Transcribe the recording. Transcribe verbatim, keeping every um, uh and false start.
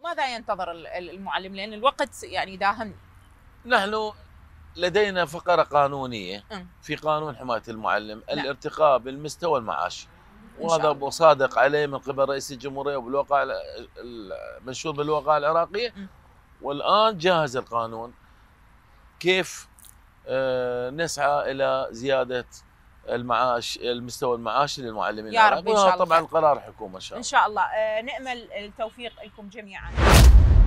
ماذا ينتظر المعلم؟ لأن الوقت يعني داهمني. نحن لدينا فقرة قانونية م. في قانون حماية المعلم، نعم. الارتقاء بالمستوى المعاشي، إن شاء وهذا الله. صادق عليه من قبل رئيس الجمهورية وبالوقائع المنشور بالوقائع العراقية. م. والآن جاهز القانون كيف نسعى إلى زيادة المعاش، المستوى المعاشي للمعلمين يا رب إن شاء الله. طبعا قرار حكومة إن شاء الله. إن شاء الله. نأمل التوفيق لكم جميعا.